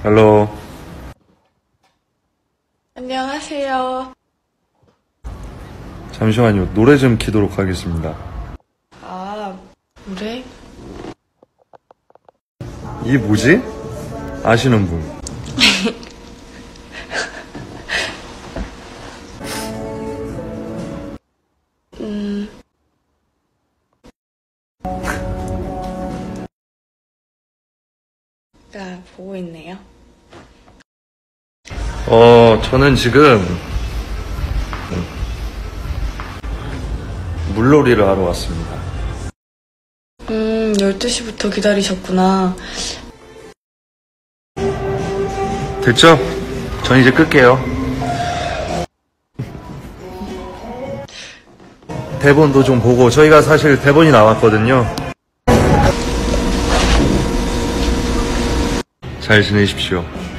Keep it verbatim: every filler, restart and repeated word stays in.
헬로. 안녕하세요. 잠시만요. 노래 좀 키도록 하겠습니다. 아, 노래? 이게 뭐지? 아시는 분. 음. 나 보고 있네요. 어, 저는 지금 물놀이를 하러 왔습니다. 음, 열두 시부터 기다리셨구나. 됐죠? 전 이제 끌게요. 대본도 좀 보고, 저희가 사실 대본이 나왔거든요. 잘 지내십시오.